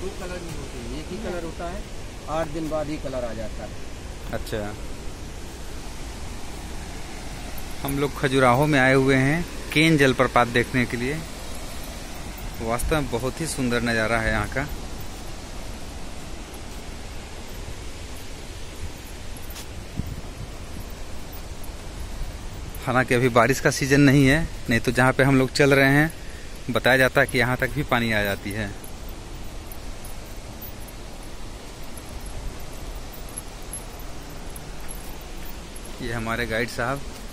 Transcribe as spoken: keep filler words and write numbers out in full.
दो कलर नहीं होते, एक ही कलर होता है, आठ दिन बाद ही कलर आ जाता है। अच्छा, हम लोग खजुराहो में आए हुए हैं केन जलप्रपात देखने के लिए। वास्तव में बहुत ही सुंदर नज़ारा है यहाँ का। हालांकि अभी बारिश का सीजन नहीं है, नहीं तो जहाँ पे हम लोग चल रहे हैं बताया जाता है कि यहाँ तक भी पानी आ जाती है। ये हमारे गाइड साहब